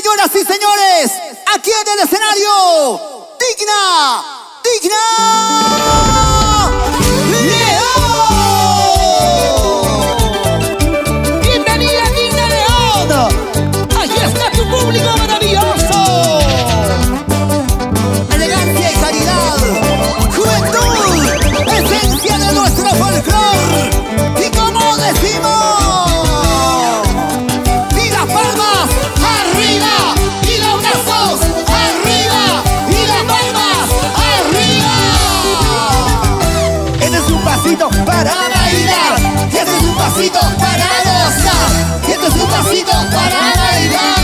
Señoras y señores, aquí en el escenario, Digna León. Bienvenida, Digna León. Aquí está tu público maravilloso. Elegancia y caridad, juventud, esencia de nuestro folclore. Y como decimos, para bailar, y este es un pasito para gozar, y este es un pasito para bailar.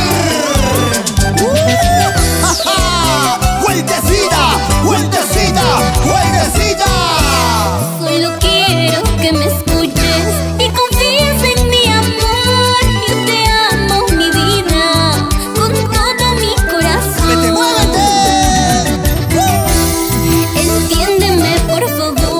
Vueltecita, vueltecita, vueltecita. Solo quiero que me escuches y confíes en mi amor. Yo te amo, mi vida, con todo mi corazón. ¡Muévete, muévete! Entiéndeme, por favor.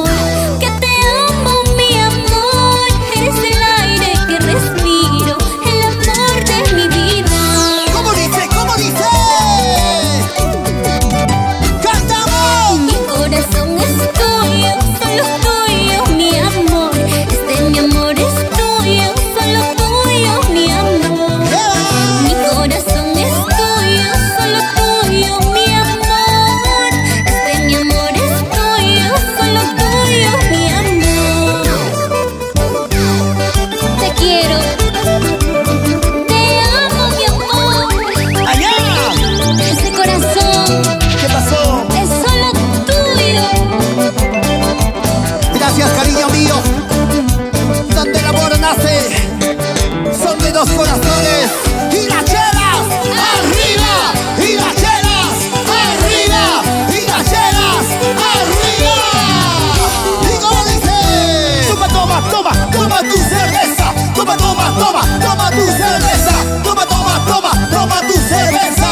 Son de dos corazones y las chelas arriba, y las chelas arriba, y las chelas arriba. Y como dice, toma, toma, toma, toma tu cerveza, toma, toma, toma, toma tu cerveza, toma, toma, toma, toma tu cerveza.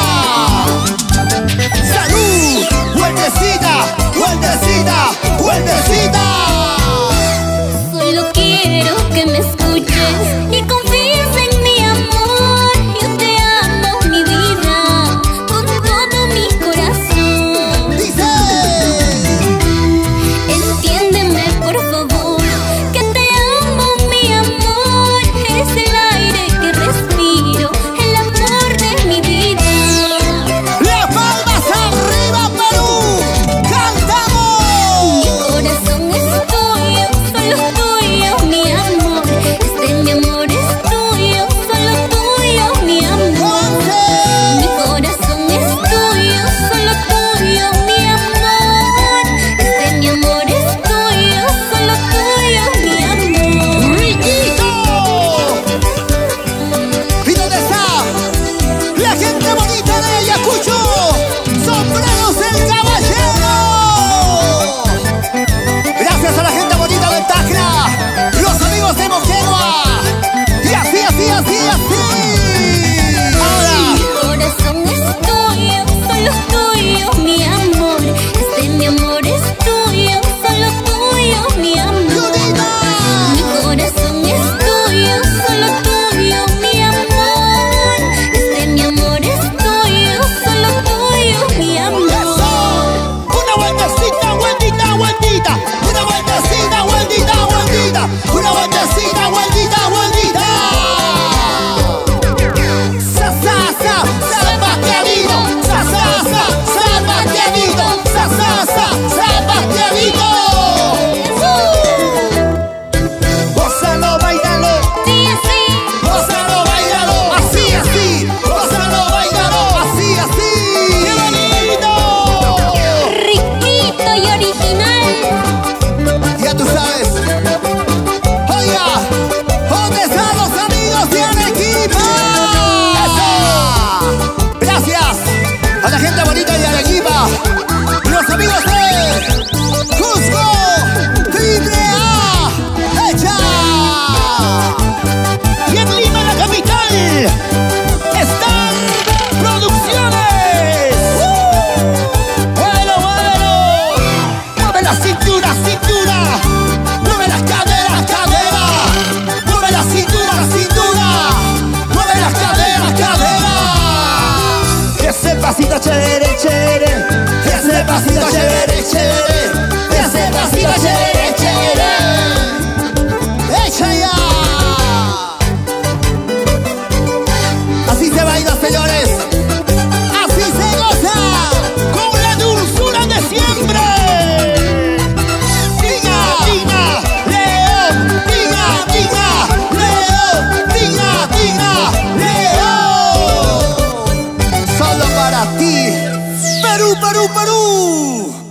Salud, vueltecita, vueltecita, vueltecita. Solo quiero que me escuches y confíes en mi amor. Yo te amo, mi vida, con todo mi corazón. Dice, entiéndeme, por favor, que te amo, mi amor. Eres el aire que respiro, el amor de mi vida. las palmas arriba, Perú, cantamos. Mi corazón es tuyo, solo tuyo, mi amor. Mi amor es tuyo, solo tuyo, mi amor. Mi corazón es tuyo, solo tuyo, mi amor. Mi amor es tuyo, solo tuyo, mi amor. ¡Riquito! ¿Y dónde está la gente bonita de Ayacucho? ¡Sombreros el Caballero! Gracias a la gente bonita de Tacna, los amigos de Moquegua. Y así, así, así, así. Ahora, Mi corazón es tuyo, solo tuyo, mi amor. Mi amor es tuyo, solo tuyo, mi amor. Lunita. Mi corazón es tuyo, solo tuyo, mi amor. Mi amor es tuyo, solo tuyo, mi amor. ¡Eso! Una vueltecita, vueltita, vueltita. Una vueltecita, vueltita, vueltita. Una vueltecita, vueltita, vueltita. Sa, sa, sa, Sebastianito. Sa, sa, sa, Sebastianito. Sa, sa, sa, Sebastianito. Gózalo, bailalo. Sí, así. Gózalo, bailalo. Así, así. Gózalo, bailalo. Así, así. ¡Qué bonito! Riquito y original. Ya tú sabes. Oiga, ¿dónde están los amigos de Arequipa? ¡Eso! Gracias a la gente bonita de Arequipa, los amigos de Cusco, Triple A, ¡hecha! Y en Lima, la capital, están Producciones. ¡Bueno, bueno! ¡Mueve la cintura, cintura! ¡Mueve las caderas, cadera! ¡Mueve la cintura, cintura! ¡Mueve las caderas, cadera! pasito chévere, chévere. Ese pasito chévere, chévere. Ese pasito chévere, chévere. ¡Echa ya! Así se baila, señores. Así se goza. Con la dulzura de siempre. Tina, Tina, León. Tina, Tina, León. Tina, Tina, León. Solo para ti. Perú, Perú, Perú.